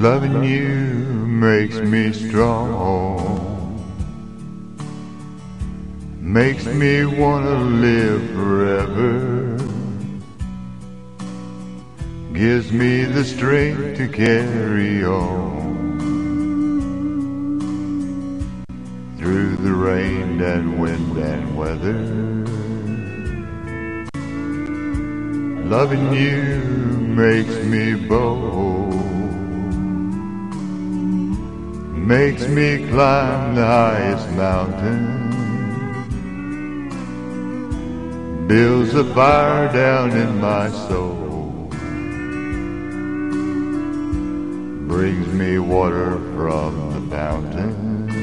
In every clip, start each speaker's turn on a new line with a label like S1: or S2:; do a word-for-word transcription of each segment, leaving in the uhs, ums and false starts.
S1: Loving you makes me strong, makes me wanna live forever, gives me the strength to carry on through the rain and wind and weather. Loving you makes me bold, makes me climb the highest mountain, builds a fire down in my soul, brings me water from the fountain.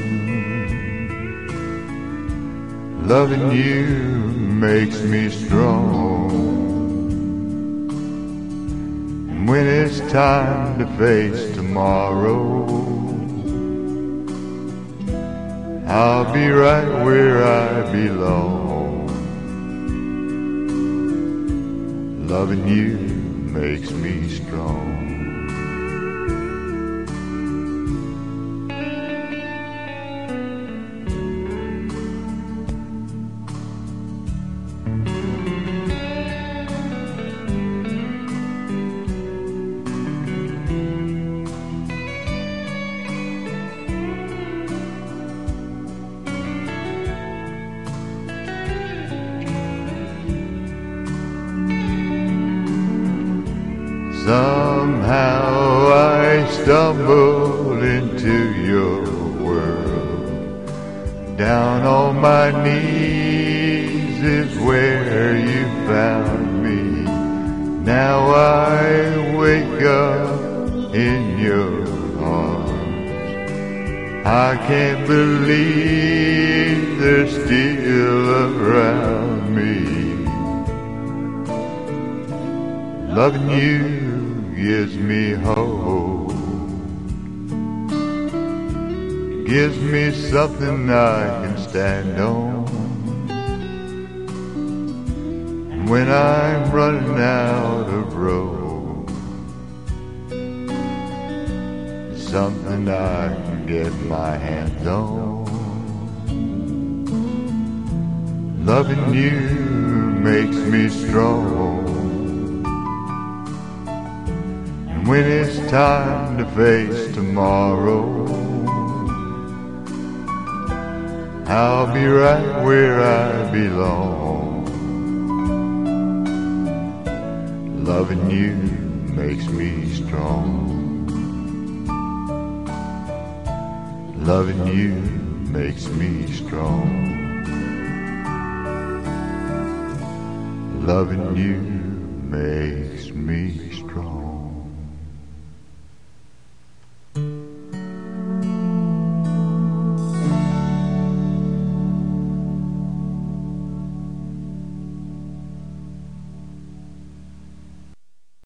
S1: Loving you makes me strong, and when it's time to face tomorrow, I'll be right where I belong. Loving you makes me strong. Somehow I stumbled into your world. Down on my knees is where you found me. Now I wake up in your arms. I can't believe they're still around me. Loving you gives me hope, gives me something I can stand on when I'm running out of road, something I can get my hands on. Loving you makes me strong, when it's time to face tomorrow, I'll be right where I belong. Loving you makes me strong. Loving you makes me strong. Loving you makes me strong.